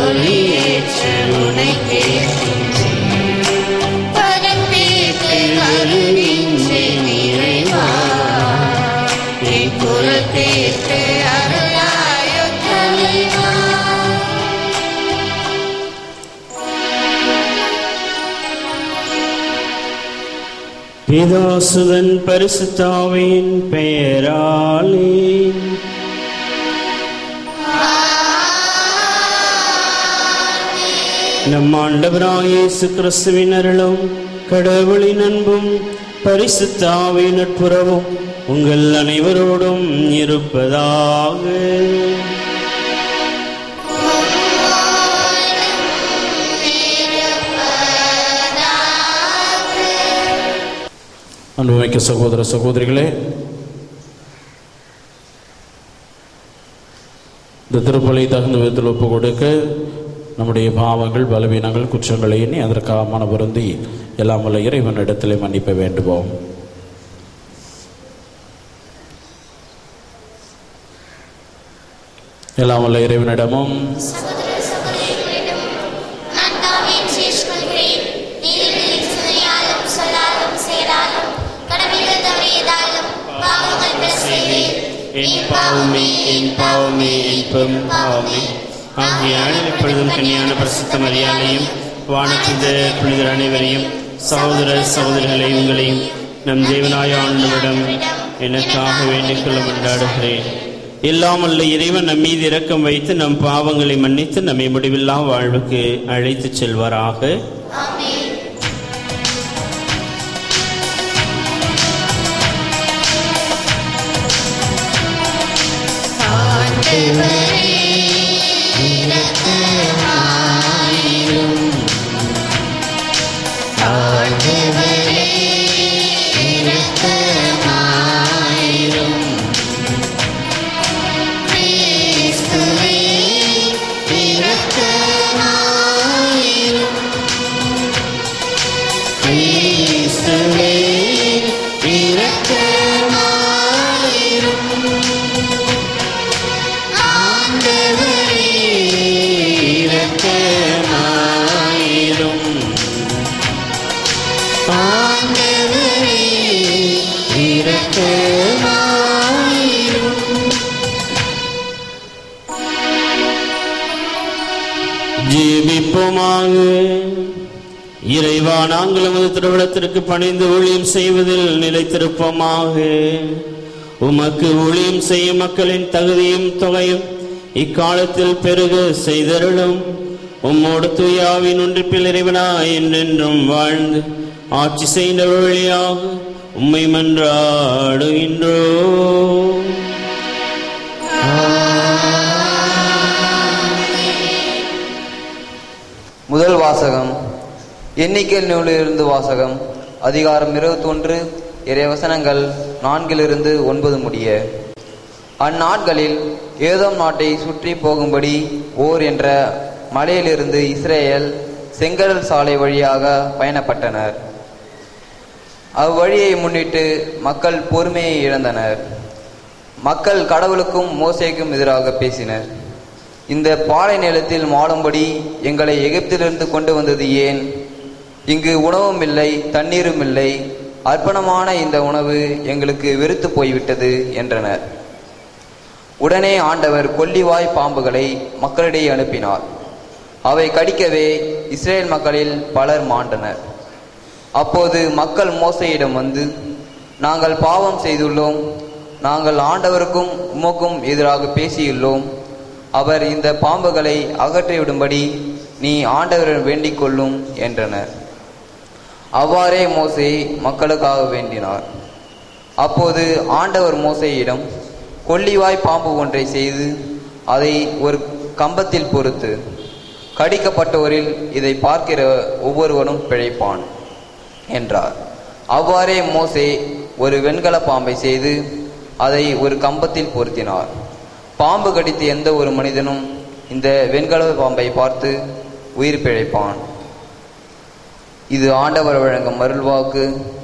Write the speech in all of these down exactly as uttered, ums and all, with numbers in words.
பிதாசுதன் பரிசுத்தாவின் பெயராலே நம் ஆண்டவராகிய இயேசு கிறிஸ்துவின் அருளும் கடவுளின் அன்பும் பரிசுத்தாவின் நட்புறவும் உங்கள் அனைவரோடும் இருப்பதாக. அன்புமிக்க சகோதர சகோதரிகளே, இந்த திருப்பலி தகுந்த விதத்தில் ஒப்பு கொடுக்க நம்முடைய பாவங்கள், பலவீனங்கள், குற்றங்களை எண்ணி அதற்காக மன வருந்தி எல்லாம் வல்ல இறைவனிடத்திலே மன்னிப்பை வேண்டுவோம். எல்லாம் வல்ல இறைவனிடமும் ஆகையால் எப்பொழுதும் கன்னியான பரிசுத்த மரியாதையும் வானத்தின் புனிதர் அனைவரையும் சகோதர சகோதரிகளை உங்களையும் நம் தேவனாய ஆண்டவரிடம் எனக்காக வேண்டிக் கொள்ள கொண்டாடுகிறேன். எல்லாம் வல்ல இறைவன் நம் மீது இரக்கம் வைத்து நம் பாவங்களை மன்னித்து நம்மை முடிவில்லா வாழ்வுக்கு அழைத்து செல்வாராக. ஜீவிப்போமாக. இறைவா, நாங்கள் உமது திருவிழத்திற்கு பணிந்து ஊழியம் செய்வதில் நிலைத்திருப்போமாக. உமக்கு ஊழியம் செய்யும் மக்களின் தகுதியும் தொகையும் இக்காலத்தில் பெருக செய்தருளும். உம்மோடு தூயாவின் ஒன்றிப்பில் இறைவனா என்றென்றும் வாழ்ந்து ஆட்சி செய்த வழியாக உம்மை மன்றாடுகின்றோ. முதல் வாசகம். எண்ணிக்கையில் நூலிலிருந்து வாசகம். அதிகாரம் இருபத்தி ஒன்று, இறைவசனங்கள் நான்கிலிருந்து ஒன்பது முடிய. அந்நாட்களில் ஏதோம் நாட்டை சுற்றி போகும்படி ஓர் என்ற மலையிலிருந்து இஸ்ரேல் செங்கடல் சாலை வழியாக பயணப்பட்டனர். அவ்வழியை முன்னிட்டு மக்கள் பொறுமையை இழந்தனர். மக்கள் கடவுளுக்கும் மோசேக்கும் எதிராக பேசினர். இந்த பாலை நிலத்தில் மாளும்படி எங்களை எகிப்திலிருந்து கொண்டு வந்தது ஏன்? இங்கு உணவும் இல்லை, தண்ணீரும் இல்லை. அர்ப்பணமான இந்த உணவு எங்களுக்கு வெறுத்து போய்விட்டது என்றனர். உடனே ஆண்டவர் கொல்லிவாய் பாம்புகளை மக்களிடையே அனுப்பினார். அவை கடிக்கவே இஸ்ரேல் மக்களில் பலர் மாண்டனர். அப்போது மக்கள் மோசேயிடம் வந்து, நாங்கள் பாவம் செய்துள்ளோம், நாங்கள் ஆண்டவருக்கும் உமக்கும் எதிராக பேசியுள்ளோம். அவர் இந்த பாம்புகளை அகற்றிவிடும்படி நீ ஆண்டவரிடம் வேண்டிக் கொள்ளும் என்றனர். அவ்வாறே மோசே மக்களுக்காக வேண்டினார். அப்போது ஆண்டவர் மோசேயிடம், கொல்லிவாய் பாம்பு ஒன்றை செய்து அதை ஒரு கம்பத்தில் பொறுத்து, கடிக்கப்பட்டோரில் இதை பார்க்கிற ஒவ்வொருவரும் பிழைப்பான் என்றார். அவ்வாறே மோசே ஒரு வெண்கல பாம்பை செய்து அதை ஒரு கம்பத்தில் பொருத்தினார். பாம்பு கடித்த எந்த ஒரு மனிதனும் இந்த வெண்கல பாம்பை பார்த்து உயிர் பிழைப்பான். இது ஆண்டவர் வழங்கும் அருள்வாக்கு.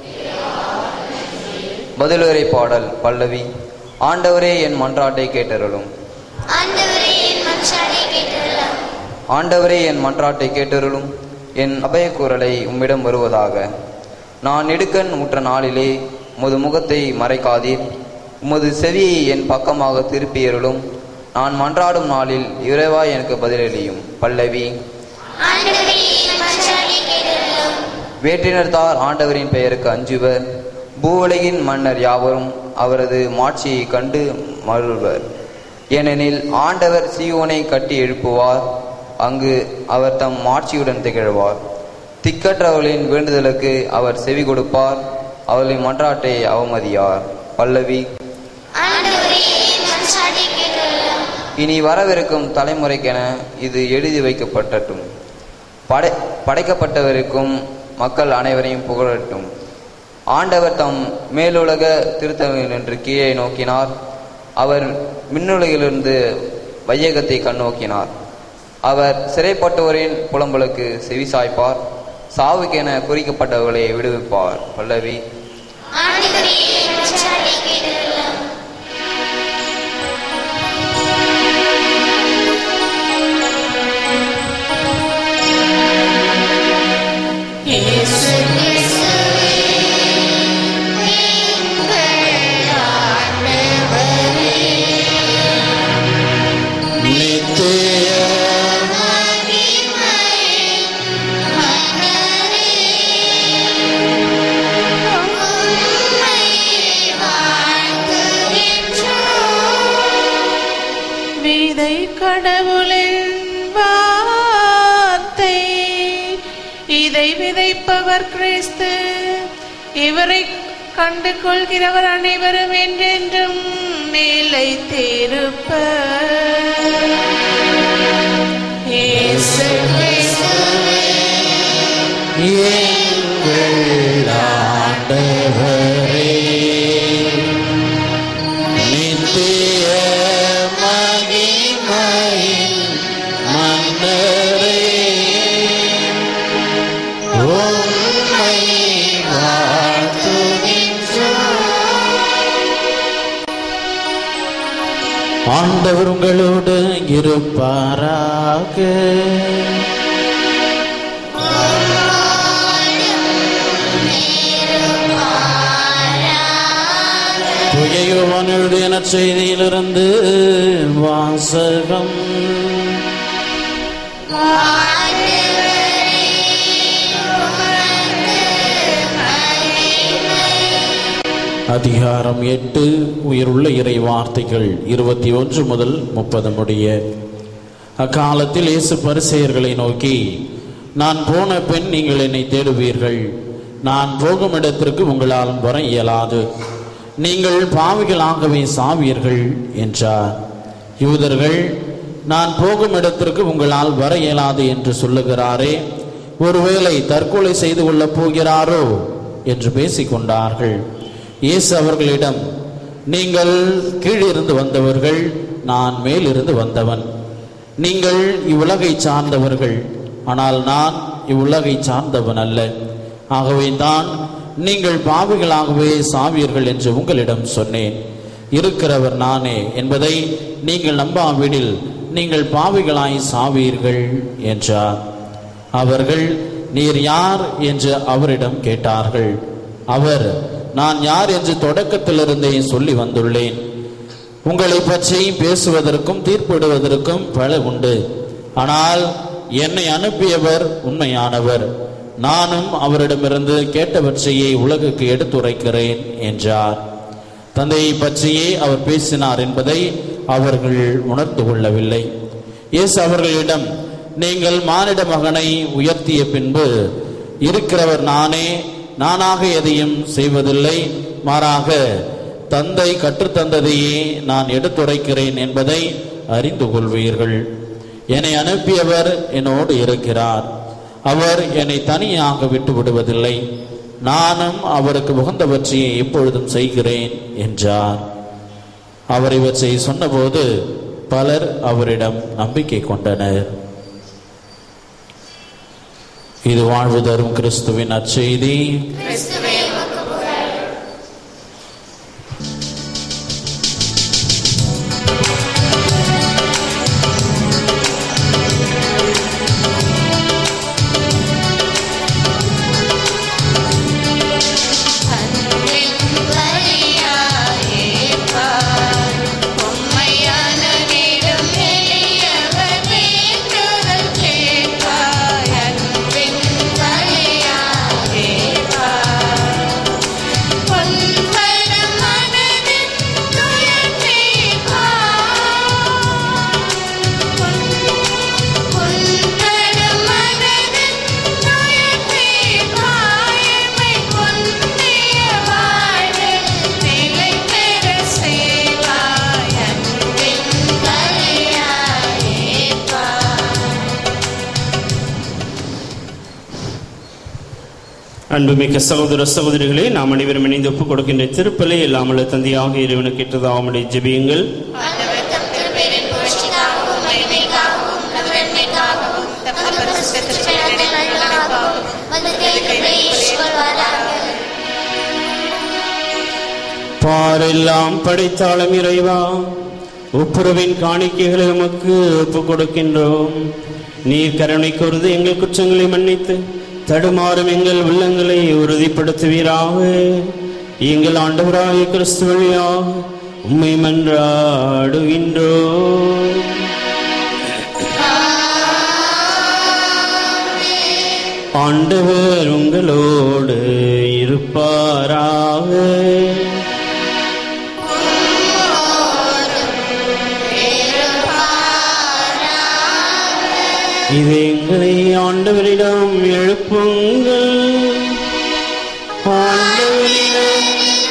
பதிலுரை பாடல் பல்லவி. ஆண்டவரே என் மன்றாட்டை கேட்டருளும். ஆண்டவரே, என் மன்றாட்டை கேட்டருளும். என் அபயக்குரலை உம்மிடம் வருவதாக. நான் நெடுக்கண் உற்ற நாளிலே உமது முகத்தை மறைக்காதீர். உமது செவியை என் பக்கமாக திருப்பியருளும். நான் மன்றாடும் நாளில் இறைவா எனக்கு பதிலளியும். பல்லவி. வேற்றினர்தார் ஆண்டவரின் பெயருக்கு அஞ்சுவர். பூவுலகின் மன்னர் யாவரும் அவரது மாட்சியை கண்டு மகிழ்வர். ஏனெனில் ஆண்டவர் சீயோனை கட்டி எழுப்புவார். அங்கு அவர் தம் மாட்சியுடன் திகழ்வார். திக்கற்றவர்களின் வேண்டுதலுக்கு அவர் செவி கொடுப்பார். அவர்களின் மன்றாட்டை அவமதியார். பல்லவி. இனி வரவிருக்கும் தலைமுறைக்கென இது எழுதி வைக்கப்பட்டட்டும். படை படைக்கப்பட்டவருக்கும் மக்கள் அனைவரையும் புகழட்டும். ஆண்டவர் தம் மேலுலக திருத்தலில் நின்று கீழே நோக்கினார். அவர் மின்னுலகிலிருந்து வையகத்தை கண்ணோக்கினார். அவர் சிறைப்பட்டோரின் புலம்பலுக்கு செவிசாய்ப்பார். சாவுக்கென குறிக்கப்பட்டவர்களை விடுவிப்பார். பல்லவி. கடவுளின் வார்த்தை. இதை விதைப்பவர் கிறிஸ்து. இவரை கண்டு கொள்கிறவர் அனைவரும் என்றென்றும் நிலைத்திருப்பர். இயேசு கிறிஸ்துவே எங்கள் ஆண்டவரே, நித்திய மகிமையின் மன்னரே, உம்மை வாழ்த்துகின்றோம். ஆண்டவர் உங்களோடு இருப்பாராக. யோவானுடைய நற்செய்தியிலிருந்து வாசகம். அதிகாரம் எட்டு. உயிருள்ள இறை வார்த்தைகள் இருபத்தி ஒன்று முதல் முப்பது முடிய. அக்காலத்தில் இயேசு பரிசேயர்களை நோக்கி, நான் போன பின் நீங்கள் என்னை தேடுவீர்கள். நான் போகும் இடத்திற்கு உங்களால் வர இயலாது. நீங்கள் பாவிகளாகவே சாவீர்கள் என்றார். யூதர்கள், நான் போகும் இடத்திற்கு உங்களால் வர இயலாது என்று சொல்லுகிறாரே, ஒருவேளை தற்கொலை செய்து கொள்ளப் போகிறாரோ என்று பேசிக்கொண்டார்கள். இயேசு அவர்களிடம், நீங்கள் கீழிருந்து வந்தவர்கள், நான் மேலிருந்து வந்தவன். நீங்கள் இவ்வுலகை சார்ந்தவர்கள், ஆனால் நான் இவ்வுலகை சார்ந்தவன் அல்ல. ஆகவே தான் நீங்கள் பாவிகளாகவே சாவீர்கள் என்று உங்களிடம் சொன்னேன். இருக்கிறவர் நானே என்பதை நீங்கள் நம்பாவிடில் நீங்கள் பாவிகளாய் சாவீர்கள் என்றார். அவர்கள், நீர் யார் என்று அவரிடம் கேட்டார்கள். அவர், நான் யார் என்று தொடக்கத்திலிருந்தே சொல்லி வந்துள்ளேன். உங்களை பற்றி பேசுவதற்கும் தீர்ப்பிடுவதற்கும் பல உண்டு. ஆனால் என்னை அனுப்பியவர் உண்மையானவர். நானும் அவரிடமிருந்து கேட்டவற்றையே உலகுக்கு எடுத்துரைக்கிறேன் என்றார். தந்தையை பற்றியே அவர் பேசினார் என்பதை அவர்கள் உணர்ந்து கொள்ளவில்லை. இயேசு அவர்களிடம், நீங்கள் மானிட மகனை உயர்த்திய பின்பு, இருக்கிறவர் நானே, நானாக எதையும் செய்வதில்லை, மாறாக தந்தை கற்றுத்தந்ததையே நான் எடுத்துரைக்கிறேன் என்பதை அறிந்து கொள்வீர்கள். என்னை அனுப்பியவர் என்னோடு இருக்கிறார். அவர் என்னை தனியாக விட்டு விடுவதில்லை. நானும் அவருக்கு உகந்தவற்றையே எப்பொழுதும் செய்கிறேன் என்றார். அவர் இவற்றை சொன்னபோது பலர் அவரிடம் நம்பிக்கை கொண்டனர். இது வாழ்வு தரும் கிறிஸ்துவின் நற்செய்தி. அன்புமிக்க சகோதர சகோதரிகளே, நாம் அனைவரும் இணைந்து ஒப்புக் கொடுக்கின்ற திருப்பலி எல்லாமல்ல தந்தையாக இறைவனுக்கு கேட்டதாவுடைய ஜெபியுங்கள். பாரெல்லாம் படைத்தாலும் இறைவா, ஒப்புரவின் காணிக்கைகளை உமக்கு ஒப்புக் கொடுக்கின்றோம். நீர் கருணை கூர்ந்து எங்கள் குற்றங்களை மன்னித்து தடுமாறும் எங்கள் உள்ளங்களை உறுதிப்படுத்துவீராக. எங்கள் ஆண்டவராகிய கிறிஸ்து வழியாக உம்மை மன்றாடுகின்றோம். ஆண்டவர் உங்களோடு இருப்பாராக. இது எங்களை ஆண்டவரிடம் எழுப்புங்கள். ஆண்டவரிடம்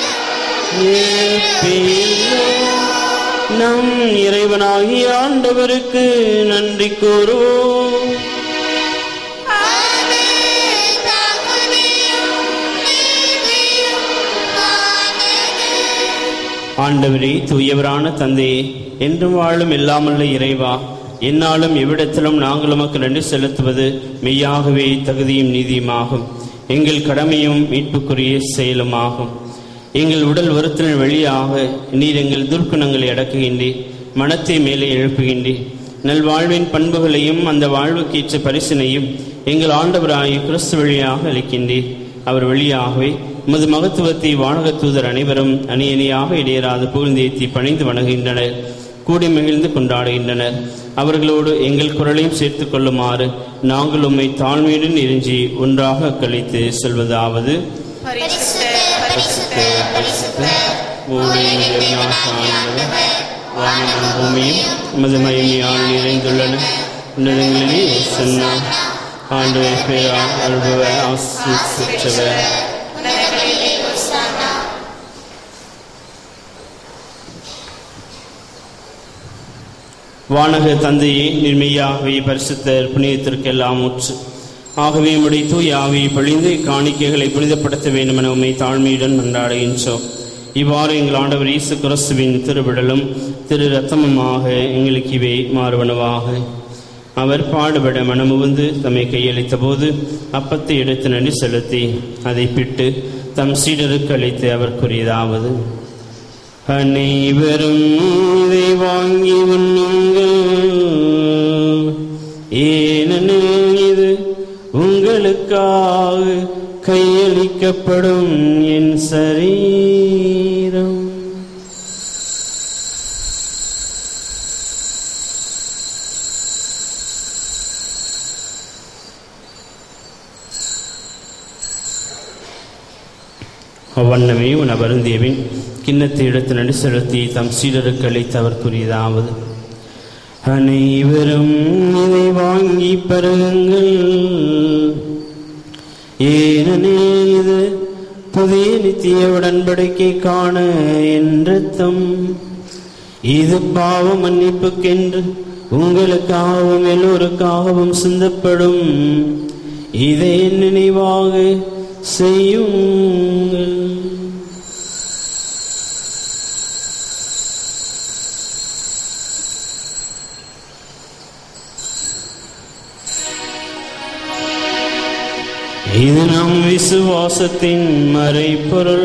எழுப்பியுங்கள். நம் இறைவனாகிய ஆண்டவருக்கு நன்றி கூறுவோம். ஆண்டவரே, தூயவரான தந்தையே, என்றும் வாழும் எல்லாமல்ல இறைவா, என்னாலும் எவ்விடத்திலும் நாங்கள் உமக்கு நன்றி செலுத்துவது மெய்யாகவே தகுதியும் நீதியுமாகும். எங்கள் கடமையும் மீட்புக்குரிய செயலுமாகும். எங்கள் உடல் வருத்தின வழியாக நீர் எங்கள் துர்க்குணங்களை அடக்குகின்றீர், மனத்தை மேலே எழுப்புகின்றீர். நல்வாழ்வின் பண்புகளையும் அந்த வாழ்வுக்கேற்ற பரிசினையும் எங்கள் ஆண்டவராகிய கிறிஸ்து வழியாக அளிக்கின்றீர். அவர் வழியாகவே உமது மகத்துவத்தை வானக தூதர் அனைவரும் அணி அணியாக இடையராது புகழ்ந்தேத்தி பணிந்து வணங்குகின்றனர், கூடி மகிழ்ந்து கொண்டாடுகின்றனர். அவர்களோடு எங்கள் குரலையும் சேர்த்துக் கொள்ளுமாறு நாங்கள் உம்மை தாழ்மையுடன் இறைஞ்சி ஒன்றாக கழித்து சொல்வதாவது: வானமும் பூமியும் உமது மகிமையால் நிறைந்துள்ளன. உன்னதங்களிலே சொன்னா ஆண்டவர் பேரால் அருள்பவர் ஆசீர்வதித்தவர். வானக தந்தையே, நிர்மையாகவே பரிசுத்தர் புனிதத்திற்கெல்லாம் ஊற்று. ஆகவே உம்முடைய தூய ஆவியை பொழிந்து காணிக்கைகளை புனிதப்படுத்த வேண்டும் என உம்மை தாழ்மையுடன் மன்றாடுகின்றோம். இவ்வாறு எங்கள் ஆண்டவர் இயேசு கிறிஸ்துவின் திருவிடலும் திரு ரத்தமுமாக எங்களுக்கு இவை மாறுவனவாக. அவர் பாடுபட மனமுவந்து தம்மை கையளித்த போது அப்பத்தை எடுத்து நன்றி செலுத்தி அதை பிட்டு தம் சீடருக்கு அளித்து அவர் கூறியதாவது: அனைவரும் இதை வாங்கி உண்ணுங்கள், ஏனெனில் இது உங்களுக்காக கையளிக்கப்படும் என் சரீரம். அவ்வண்ணமே உன் அபருந்தியவின் கிண்ணத்தை எடுத்து நடி செலுத்தி தம் சீடருக்கு அளித்து அவர் கூறியதாவது: அனைவரும் இதை வாங்கி பருகுங்கள், ஏனெனில் இது புதிய நித்திய உடன்படிக்கைக்கான என் இரத்தம். இது பாவ மன்னிப்புக்கென்று உங்களுக்காகவும் எல்லோருக்காகவும் சிந்தப்படும். இதை நினைவாக செய்யுங்கள். இது நம் விசுவாசத்தின் மறைபொருள்.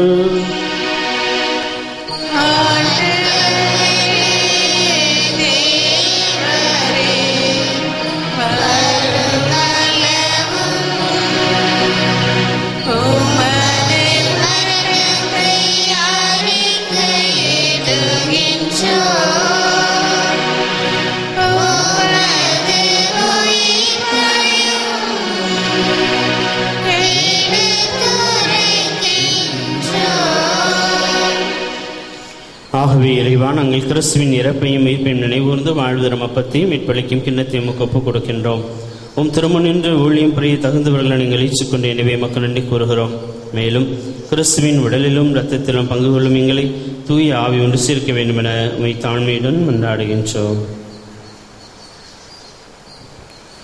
ஆகவே இறைவா, நாங்கள் கிறிஸ்துவின் இறப்பையும் மீட்பையும் நினைவூர்ந்து வாழ்வதரும் அப்பத்தையும் மீட்பளிக்கும் கிண்ணத்தையும் ஒப்புக் கொடுக்கின்றோம். உம் திருமண் நின்று ஊழியம் புரிய தகுந்தவர்களை நீங்கள் ஈச்சுக்கொண்டு எனவே மக்கள் நன்றி கூறுகிறோம். மேலும் கிறிஸ்துவின் உடலிலும் இரத்தத்திலும் பங்கு கொள்ளும் எங்களை தூய ஆவி ஒன்று சேர்க்க வேண்டும் என உம்மை தாழ்மையுடன் மன்றாடுகின்றோம்.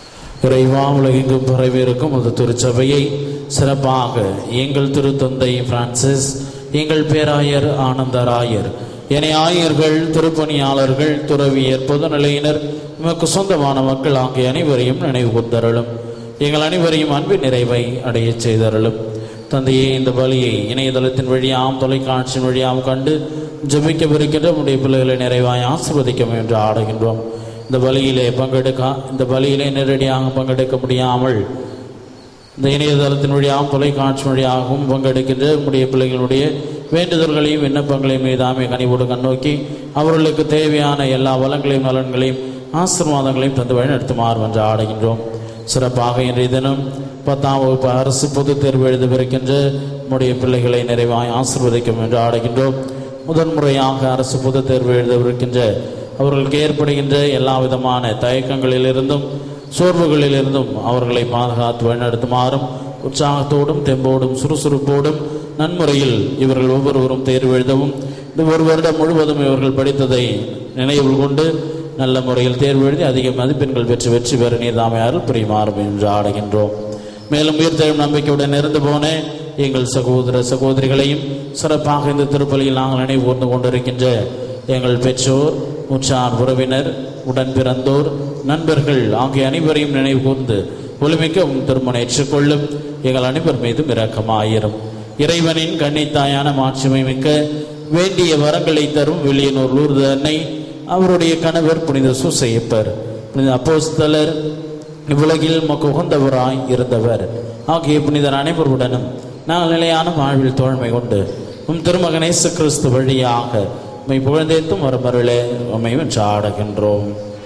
இறைவா, உலகெங்கும் பரவியிருக்கும் ஒரு திருச்சபையை சிறப்பாக எங்கள் திருத்தந்தை பிரான்சிஸ், எங்கள் பேராயர் ஆனந்தராயர், ஏனைய ஆயர்கள், திருப்பணியாளர்கள், துறவியர், பொதுநிலையினர், உமக்கு சொந்தமான மக்கள் ஆகிய அனைவரையும் நினைவு கூர்ந்தருளும். எங்கள் அனைவரையும் அன்பின் நிறைவை அடைய செய்தருளும். தந்தையே, இந்த பலியை இணையதளத்தின் வழியாம் தொலைக்காட்சியின் வழியாம் கண்டு ஜெபிக்கவிருக்கின்ற உடைய பிள்ளைகளை நிறைவாய் ஆசீர்வதிக்கும் என்று ஆடுகின்றோம். இந்த பலியிலே பங்கெடுக்க இந்த பலியிலே நேரடியாக பங்கெடுக்க முடியாமல் இந்த இணையதளத்தின் வழியாகவும் தொலைக்காட்சி வழியாகவும் பங்கெடுக்கின்ற உடைய பிள்ளைகளுடைய வேண்டுதல்களையும் விண்ணப்பங்களையும் மீதாமே கனிவோடு கண்ணோக்கி அவர்களுக்கு தேவையான எல்லா வளங்களையும் நலன்களையும் ஆசீர்வாதங்களையும் தந்து வழி நடத்துமாறு என்று ஆடுகின்றோம். சிறப்பாக இன்றைய தினம் பத்தாம் வகுப்பு அரசு பொதுத் தேர்வு எழுதவிருக்கின்ற நம்முடைய பிள்ளைகளை நிறைவாய் ஆசீர்வதிக்கும் என்று ஆடுகின்றோம். முதன்முறையாக அரசு பொதுத் தேர்வு எழுதவிருக்கின்ற அவர்களுக்கு ஏற்படுகின்ற எல்லா விதமான தயக்கங்களிலிருந்தும் சோர்வுகளிலிருந்தும் அவர்களை பாதுகாத்து வழிநடத்துமாறும் உற்சாகத்தோடும் தெம்போடும் சுறுசுறுப்போடும் நன்முறையில் இவர்கள் ஒவ்வொருவரும் தேர்வு எழுதவும் இந்த ஒரு வருடம் முழுவதும் இவர்கள் படித்ததை நினைவில் கொண்டு நல்ல முறையில் தேர்வு எழுதி அதிக மதிப்பெண்கள் பெற்று வெற்றி பெற நீர்தாமை அருள் புரியுமாறும் என்று ஆடுகின்றோம். மேலும் உயிர்த்தெழும் நம்பிக்கையுடன் இருந்து போன எங்கள் சகோதர சகோதரிகளையும் சிறப்பாக இந்த திருப்பலியில் நாங்கள் நினைவு கூர்ந்து கொண்டிருக்கின்ற எங்கள் பெற்றோர், உற்றார் உறவினர், உடன் பிறந்தோர், நண்பர்கள் ஆகிய அனைவரையும் நினைவு கூர்ந்து ஒளிமிக்க திருமணம் ஏற்றுக்கொள்ளும் எங்கள் அனைவர் மீதும் இரக்கமாயிரும். இறைவனின் கன்னித்தாயான மாட்சிமை மிக்க வேண்டிய வரங்களை தரும் வில்லியனூர் லூர்து அன்னை, அவருடைய கணவர் புனித சூசையப்பர், புனித அப்போஸ்தலர், இவ்வுலகில் மக்கு உகந்தவராய் இருந்தவர் ஆகிய புனிதர் அனைவருடனும் நாங்கள் நிலையான வாழ்வில் தோழ்மை கொண்டு உம் திருமகன் இயேசு கிறிஸ்து வழியாக உம்மை புகழ்ந்தேத்தும் வரமருளே உம்மை வென்று ஆடுகின்றோம்.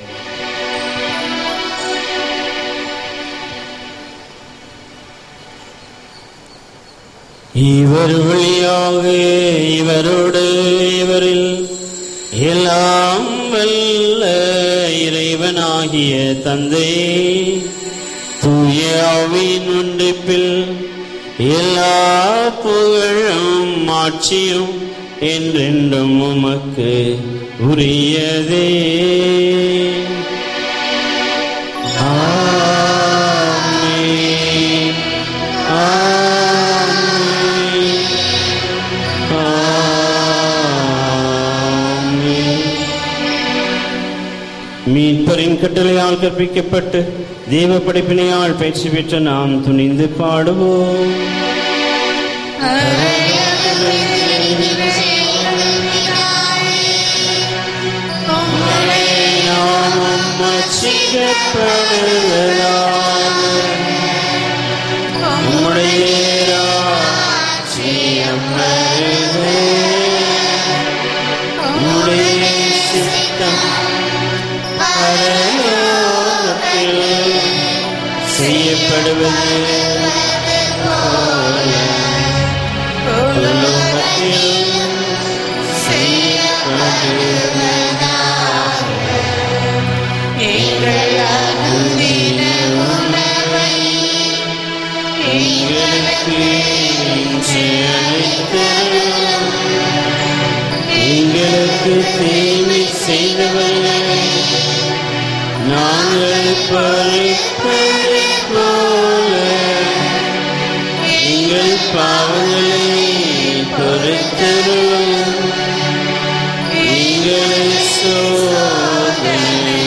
இவர் வழியாக இவரோடு இவரில் எல்லாம் வல்ல இறைவனாகிய தந்தை தூய ஆவியின் ஒன்றிப்பில் எல்லா புகழும் ஆட்சியும் என்றென்றும் உமக்கு உரியதே. ஆமென். ஆமென். ஆமென். மீட்பரின் கட்டளையால் கற்பிக்கப்பட்டு தேவ படைப்பினையால் பயிற்சி பெற்ற நாம் துணிந்து பாடுவோம். செய்யப்படுவது எங்களுக்கு தீமை செய்தவர்கள் நாங்கள் பழிப்பது போல எங்கள் பாவங்களை பொறுத்தருளும். எங்களை சோதனை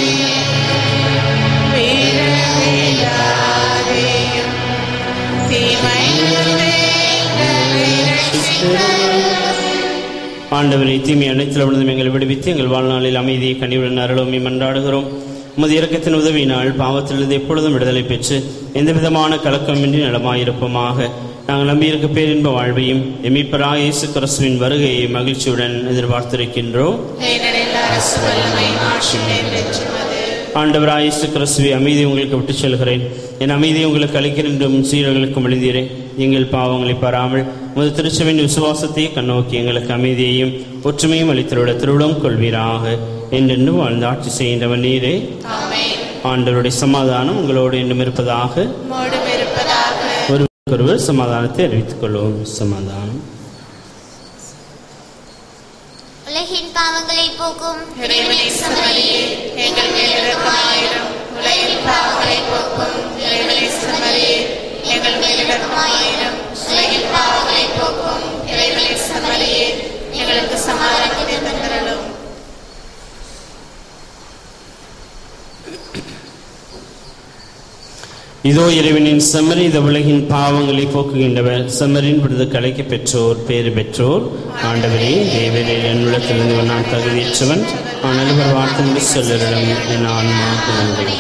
ஆண்டவரை தீமை அனைத்தில் விழுந்தும் எங்களை விடுவித்து எங்கள் வாழ்நாளில் அமைதியை கனிவுடன் அருளும் மன்றாடுகிறோம். உமது இரக்கத்தின் உதவியினால் பாவத்திலிருந்து எப்பொழுதும் விடுதலை பெற்று எந்த விதமான கலக்கமின்றி நலமாயிருப்போமாக. நாங்கள் நம்பியிருக்க பேரின்ப வாழ்வையும் எமிப்பராக இயேசு கிறிஸ்துவின் வருகையை மகிழ்ச்சியுடன் எதிர்பார்த்திருக்கின்றோம். ஆண்டவராக இயேசு கிறிஸ்துவை அமைதியை உங்களுக்கு விட்டுச் செல்கிறேன், என் அமைதியை உங்களுக்கு அளிக்கின்றோம். சீரர்களுக்கும் எழுந்தீரேன், எங்கள் பாவங்களை பாராமல் உமது திருச்சபையின் விசுவாசத்தை கண்ணோக்கி எங்களுக்கு அமைதியையும் ஒற்றுமையும் அளித்தருட திருவிழம் கொள்வீராக. என்றென்று வாழ்ந்து ஆட்சி செய்கின்றவன் நீரே. ஆண்டவருடைய சமாதானம் உங்களோடு என்றும் இருப்பதாக. ஒருவருக்கொருவர் சமாதானத்தை அறிவித்துக் கொள்வோம். சமாதானம். உலகின் பாவங்களை போக்கும் இறைவனின் சமரியே எங்கள் மேல் இரக்கமாயிரும். உலகின் பாவங்களை போக்கும் இறைவனின் செம்மறியே, எங்கள் மேல் இரக்கமாயிரும். உலகின் பாவங்களை போக்கும் இறைவனின் செம்மறியே, எங்களுக்கு சமாதானத்தை தந்தருளும். இதோ இறைவனின் செம்மறி, இந்த உலகின் பாவங்களை போக்குகின்றவர். செம்மறின் விருது கலைக்கு பெற்றோர் பேறு பெற்றோர். ஆண்டவரே, தேவரே, என் உள்ளத்திலிருந்து நான் தகுதியற்றவன், ஆனால் ஒரு வார்த்தை சொல்லரிடம் என் ஆன்மா குழந்தை.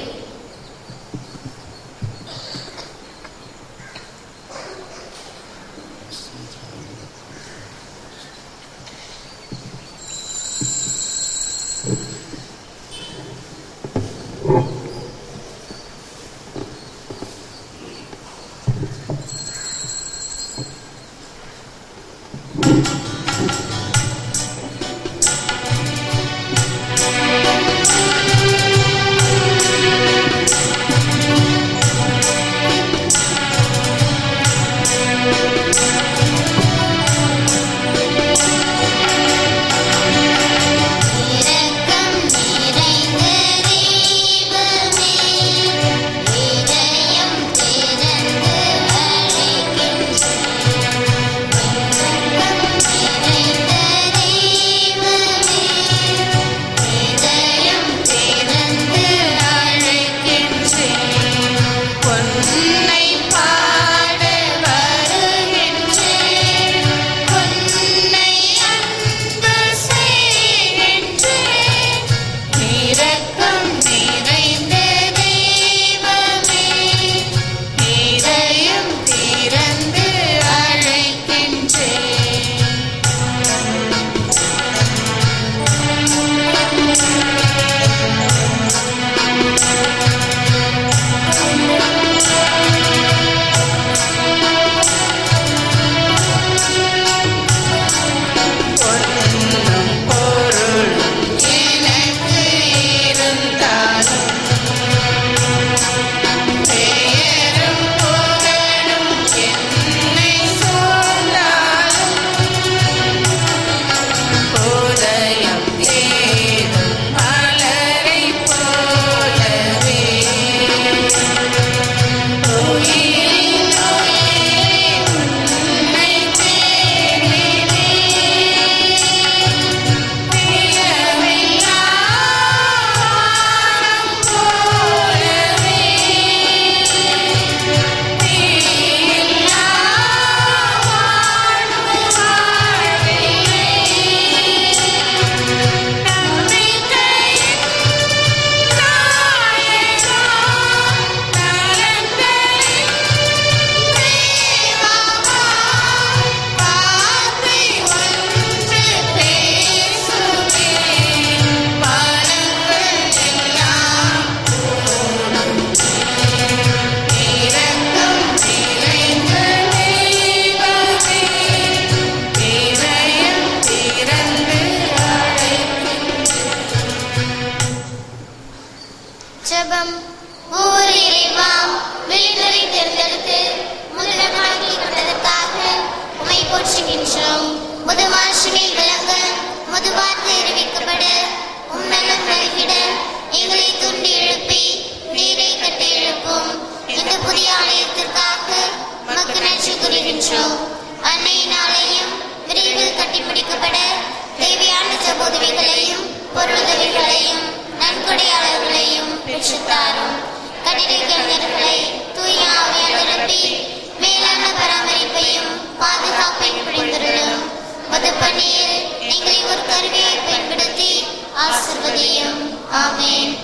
ஜெபம். ஓர் இறைவா, விழிகளை தேர்ந்தெடுத்து முதலமாக்கி கொண்டதற்காக உம்மை போற்றுகின்றோம். முது மாட்சிமை விளங்க, முது வார்த்தை அறிவிக்கப்பட, உம்மெல்லாம் நல்கிட எங்களை தூண்டி எழுப்பி நீரை கட்டி எழுப்பும் இந்த புதிய ஆலயத்திற்காக உமக்கு நன்றி கூறுகின்றோம். அன்னையின் ஆலயம் விரைவில் கட்டி முடிக்கப்பட தேவையான ஜபோதவிகளையும் பொருளுதவிகளையும் நன்கொடையாளர்களையும் பெற்றுத்தாரும். கட்டிட கலைஞர்களை தூய ஆவியால் நிரப்பி மேலான பராமரிப்பையும் பாதுகாப்பையும் புரிந்துள்ளோம். மது பணியில் எங்களை ஒரு கருவியை பயன்படுத்தி ஆசீர்வதியும். ஆமென்.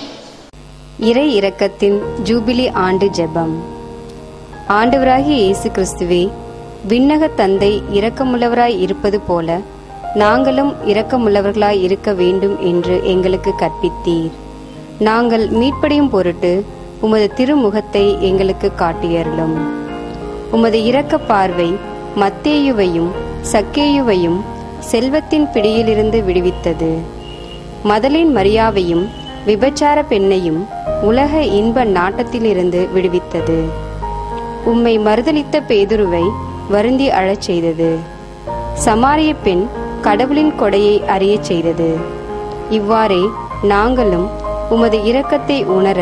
இறை இரக்கத்தின் ஜூபிலி ஆண்டு ஜெபம். ஆண்டவராகிய இயேசு கிறிஸ்துவே, விண்ணக தந்தை இரக்கமுள்ளவராய் இருப்பது போல நாங்களும் இரக்கமுள்ளவர்களாய் இருக்க வேண்டும் என்று எங்களுக்கு கற்பித்தீர். நாங்கள் மீட்படையும் பொருட்டு உமது திருமுகத்தை எங்களுக்கு காட்டியருளும். உமது இரக்க பார்வை மத்தேயுவையும் சக்கேயுவையும் செல்வத்தின் பிடியிலிருந்து விடுவித்தது. மதலின் மரியாவையும் விபச்சார பெண்ணையும் உலக இன்ப நாட்டத்திலிருந்து விடுவித்தது. உம்மை மறுதலித்த பேதுருவை வருந்தி அழச் செய்தது. சமாரிய பெண் கடவுளின் கொடையை அறியச் செய்தது. இவ்வாறே நாங்களும் உமது இரக்கத்தை உணர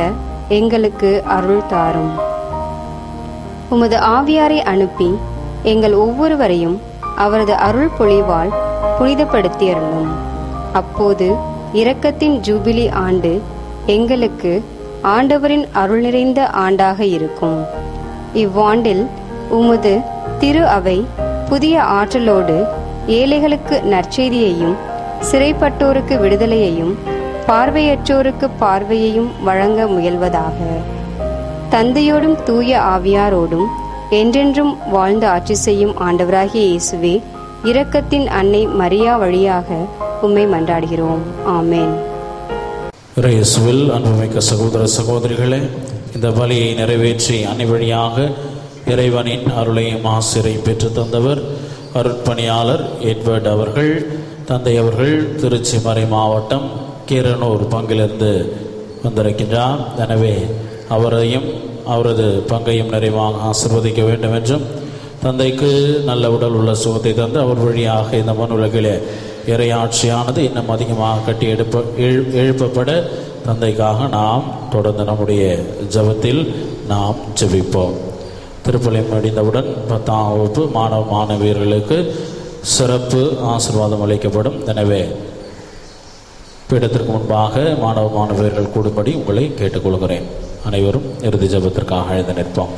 எங்களுக்கு அருள் தாரும். உமது ஆவியாரை அனுப்பி எங்கள் ஒவ்வொருவரையும் அவரது அருள் பொழிவால் புனிதப்படுத்தியருளும். அப்போது இரக்கத்தின் ஜூபிலி ஆண்டு எங்களுக்கு ஆண்டவரின் அருள் நிறைந்த ஆண்டாக இருக்கும். இவ்வாண்டில் உமது திரு அவை புதிய ஆற்றலோடு ஏழைகளுக்கு நற்செய்தியையும் சிறைப்பட்டோருக்கு விடுதலையையும் பார்வையற்றோருக்கு பார்வையையும் வழங்க முயல்வதாக. தந்தையோடும் தூய ஆவியாரோடும் என்றென்றும் வாழ்ந்து ஆட்சி செய்யும் ஆண்டவராகிய இயேசுவே, இரக்கத்தின் அன்னை மரியா வழியாக உம்மை மன்றாடுகிறோம். ஆமேன். இயேசுவில் அன்புமிக்க சகோதர சகோதரிகளே, இந்த பலியை நிறைவேற்றி அன்னை வழியாக இறைவனின் அருளையும் ஆசிரை பெற்று தந்தவர் அருட்பணியாளர் எட்வர்ட் அவர்கள். தந்தை அவர்கள் திருச்சி மறை மாவட்டம் கீரனூர் பங்கிலிருந்து வந்திருக்கின்றார். எனவே அவரையும் அவரது பங்கையும் நிறைவாக ஆசிர்வதிக்க வேண்டும் என்றும், தந்தைக்கு நல்ல உடல் உள்ள சுகத்தை தந்து அவர் வழியாக இந்த மண் உலகிலே இறையாட்சியானது இன்னும் அதிகமாக கட்டி எழுப்ப எழுப்பப்பட தந்தைக்காக நாம் தொடர்ந்து நம்முடைய ஜபத்தில் நாம் ஜெபிப்போம். திருப்பலி முடிந்தவுடன் பத்தாம் வகுப்பு மாணவ மாணவியர்களுக்கு சிறப்பு ஆசீர்வாதம் அளிக்கப்படும். எனவே பீடத்திற்கு முன்பாக மாணவ மாணவியர்கள் கூடும்படி உங்களை கேட்டுக்கொள்கிறேன். அனைவரும் இறுதி ஜபத்திற்காக எழுந்து நிற்போம்.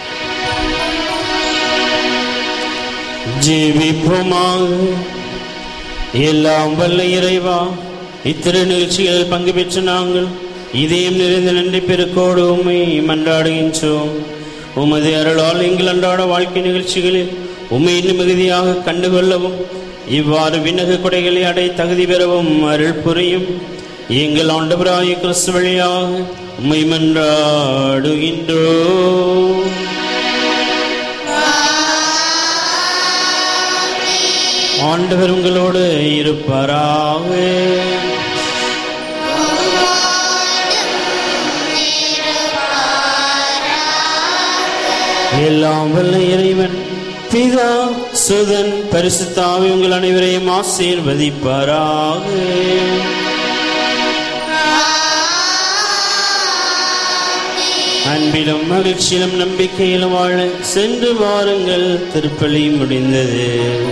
ஜெபிப்போமாக. எல்லாம் வல்ல இறைவா, இத்திரு நிகழ்ச்சிகளில் பங்கு பெற்று நாங்கள் இதயம் நிறைந்த நன்றி பெருக்கோடு உம்மை மன்றாடுகின்றோம். உமது அருளால் எங்கள் அன்றாட வாழ்க்கை நிகழ்ச்சிகளில் உம்மை இன்னும் மிகுதியாக கண்டுகொள்ளவும், இவ்வாறு விண்ணக கொடைகளை அடை தகுதி பெறவும் அருள் புரியும். எங்கள் ஆண்டவராகிய கிறிஸ்து வழியாக உம்மை மன்றாடுகின்றோம். ஆண்டவர் உங்களோடு இருப்பாராக. எல்லாம் வல்ல இறைவன் பிதா சுதன் பரிசுத்த ஆவி உங்கள் அனைவரையும் ஆசீர்வதிப்பாராக. அன்பிலும் மகிழ்ச்சியிலும் நம்பிக்கையிலும் வாழ சென்று வாருங்கள். திருப்பலி முடிந்தது.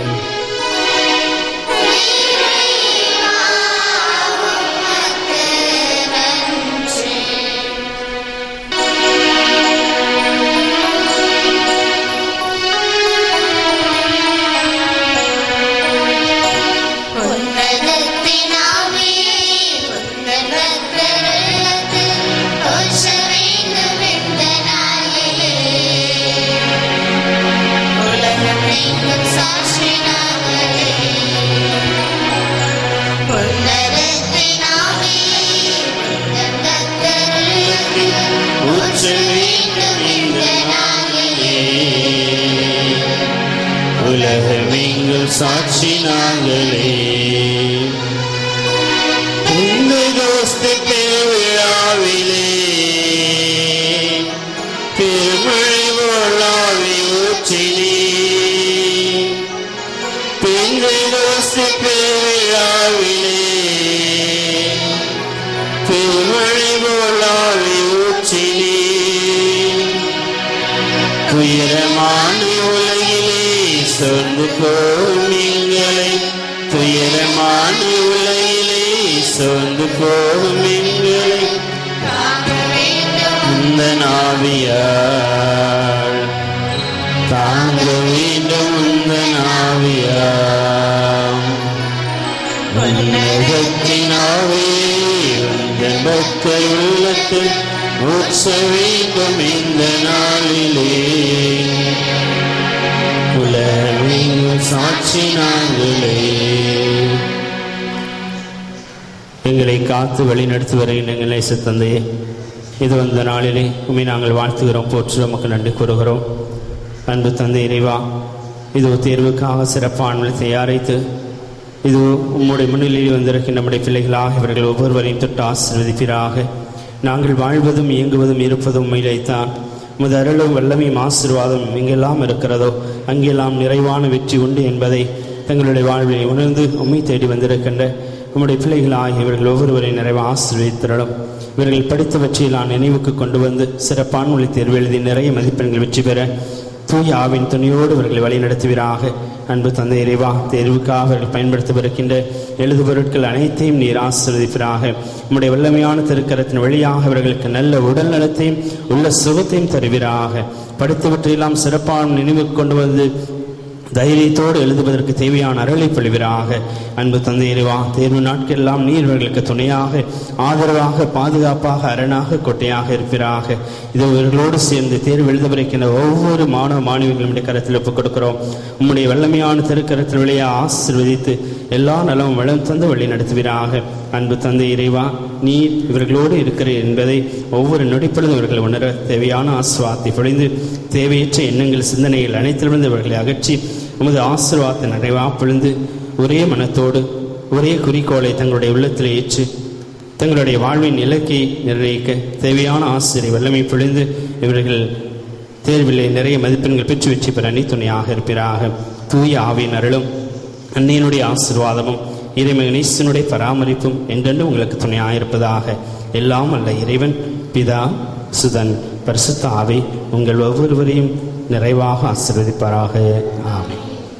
உலகமெங்கும் சாட்சி நாங்களே. பெருவிழாவிலே பெருமழை போலாவி ஊற்றினே. பெருவிழாவிலே பெருமழை போலாவி ஊற்றினே. துயரமான உலகிலே சொந்து போமிங்களை, துயரமான உலகிலே சொந்து போமிங்களை இந்த நாவியால் தாங்க வேண்டும். இந்த நாவியால் உன்னதத்தினாவே உங்கள் பக்தர் உள்ளத்தில் ஊற்ற வேண்டும். இந்த நாளிலே உலகமெங்கும் சாட்சி நாங்களே. எங்களை காத்து வழிநடத்தி வருகின்ற எங்கள் நேச தந்தையே, இது வந்த நாளிலே உண்மை நாங்கள் வாழ்த்துகிறோம், போற்று நமக்கு நன்றி கூறுகிறோம். அன்பு தந்தை இறைவா, இது தேர்வுக்காக சிறப்பான தயாரித்து இது உம்முடைய முன்னிலையில் வந்திருக்கின்ற நம்முடைய பிள்ளைகளாக இவர்கள் ஒவ்வொருவரையும் தொட்டு ஆசீர்வதிப்பீராக. நாங்கள் வாழ்வதும் இயங்குவதும் இருப்பதும் உண்மையிலேத்தான். உமது அருளும் வல்லமையும் ஆசீர்வாதம் எங்கெல்லாம் இருக்கிறதோ அங்கெல்லாம் நிறைவான வெற்றி உண்டு என்பதை தங்களுடைய வாழ்வை உணர்ந்து உண்மை தேடி வந்திருக்கின்ற உம்முடைய பிள்ளைகளாகிய இவர்கள் ஒவ்வொருவரையும் நிறைவு ஆசீர்வதித்திரளும். இவர்கள் படித்தவற்றையில் நான் நினைவுக்கு கொண்டு வந்து சிறப்பான மொழி தேர்வு எழுதி நிறைய மதிப்பெண்கள் வெற்றி பெற தூய ஆவின் துணையோடு இவர்களை வழி நடத்துவீராக. அன்பு தந்தை இறைவா, தேர்வுக்காக அவர்கள் பயன்படுத்தவிருக்கின்ற எழுது பொருட்கள் அனைத்தையும் நீர் ஆசீர்வதிப்பீராக. உம்முடைய வல்லமையான திருக்கரத்தின் வழியாக அவர்களுக்கு நல்ல உடல் நலத்தையும் உள்ள சுகத்தையும் தருவீராக. படித்தவற்றையெல்லாம் சிறப்பான நினைவுக்கு கொண்டு வந்து தைரியத்தோடு எழுதுவதற்கு தேவையான அருளை பொழிவீராக. அன்பு தந்தை இறைவா, தேர்வு நாட்களெல்லாம் நீர் இவர்களுக்கு துணையாக, ஆதரவாக, பாதுகாப்பாக, அரணாக, கொட்டையாக இருப்பீராக. இது இவர்களோடு சேர்ந்து தேர்வு எழுதவிருக்கின்ற ஒவ்வொரு மாணவ மாணவிகளுடைய கருத்தில் ஒப்புக் கொடுக்கிறோம். உம்முடைய வல்லமையான திருக்கரத்தில் வழியா ஆசீர்வதித்து எல்லா நலமும் வளம் தந்து வழி நடத்துவீராக. அன்பு தந்தை இறைவா, நீர் இவர்களோடு இருக்கிறீர் என்பதை ஒவ்வொரு நொடிப்பொழுதும் இவர்கள் உணர தேவையான ஆசீர்வாதத்தை பொழிந்து தேவையற்ற எண்ணங்கள் சிந்தனைகள் அனைத்திலிருந்து இவர்களை அகற்றி உமது ஆசீர்வாதத்தை நிறைவா பொழிந்து ஒரே மனத்தோடு ஒரே குறிக்கோளை தங்களுடைய உள்ளத்தில் ஏற்று தங்களுடைய வாழ்வின் இலக்கை நிர்ணயிக்க தேவையான ஆசிரியர் வல்லமை பொழிந்து இவர்கள் தேர்விலே நிறைய மதிப்பெண்கள் பெற்று வெற்றி பெற அணி துணையாக இருப்பீராக. தூய ஆவியின் அருளும் அன்னையினுடைய ஆசீர்வாதமும் இறைமகனேசனுடைய பராமரிப்பும் என்றென்று உங்களுக்கு துணையாக இருப்பதாக. எல்லாம் அல்ல இறைவன் பிதா சுதன் பரிசுத்த ஆவி உங்கள் ஒவ்வொருவரையும் நிறைவாக ஆசீர்வதிப்பாராக. ஆமென்.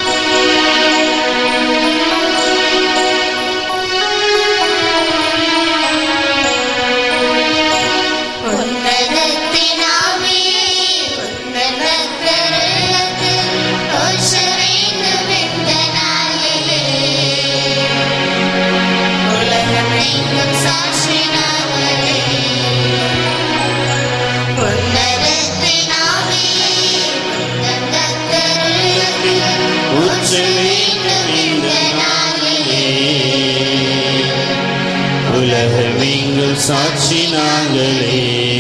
உலகமெங்கும் சாட்சி நாங்களே.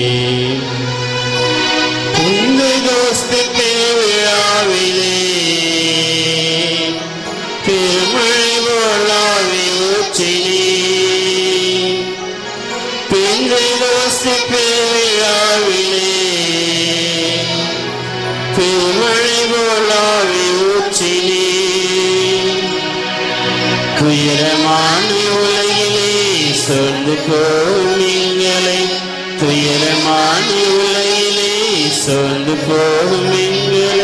இந்த தோஸ்து தேவிழாவிலே பெருமழை போலாவி ஊற்றினே. பெந்தை தோஸ்து தேவிழாவிலே பெருமழை போலாவி ஊற்றினே. துயரமான உலகிலே சொந்து போகுமிங்களை, துயரமான உலகிலே சொந்து போகுமிங்களை